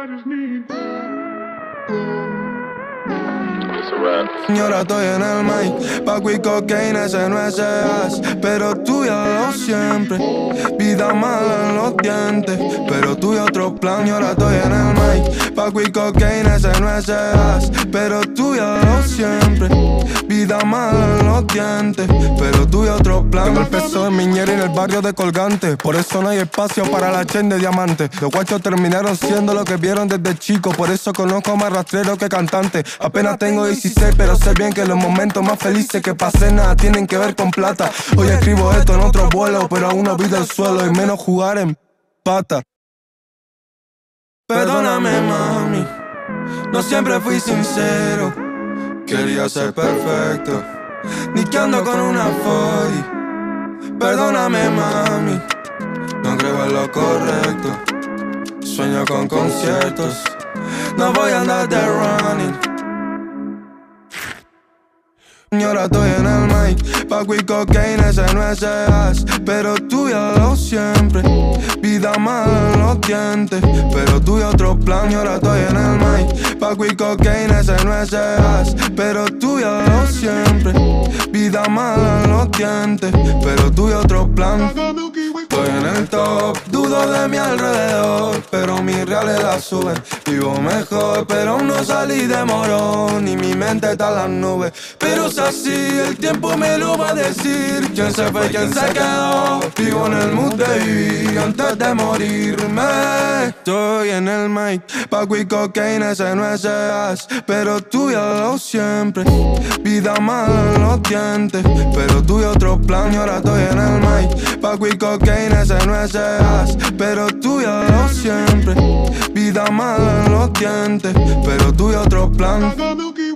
Y ahora estoy en el mic, Paco y cocaína, ese no es as. Pero tú ya lo siempre, vida mala en los dientes. Pero tú y otro plan, y ahora estoy en el mic, Paco y cocaína, ese no es as. Pero tú ya lo siempre, vida mala en los dientes. Pero tú y otro plan. Tengo el peso de Miñera en el barrio de Colgante. Por eso no hay espacio para la chain de diamante. Los guachos terminaron siendo lo que vieron desde chico. Por eso conozco más rastrero que cantante. Apenas tengo 16, pero sé bien que los momentos más felices que pasé nada tienen que ver con plata. Hoy escribo esto en otro vuelo, pero aún no vi del suelo y menos jugar en pata. Perdóname, mami, no siempre fui sincero. Quería ser perfecto, ni que ando con una 40. Perdóname, mami, no creo en lo correcto. Sueño con conciertos, no voy a andar de running. Y ahora estoy en el mic, Paco y cocaína, ese no es as. Pero tú ya lo siempre, vida mala en los dientes. Pero tú y otro plan, y ahora estoy en el mic, Paco y cocaína, ese no es as. Pero tú ya lo siempre, vida mala en los dientes. Pero tú y otro plan. Estoy en el top, dudo de mi alrededor, pero mi realidad sube. Vivo mejor, pero aún no salí de morón y mi mente está en las nubes. Pero es así, el tiempo me lo va a decir. Quién se fue, quién se quedó. Vivo en el mood de vivir antes de morirme. Estoy en el mic, Paco y cocaína, ese no es as. Pero tú ya lo siempre, vida mala en los dientes. Pero tú y otro plan, y ahora estoy en el mic, Paco y cocaína, ese no es as. Pero tú ya lo siempre, vida mala en los dientes. Pero tú y otro plan.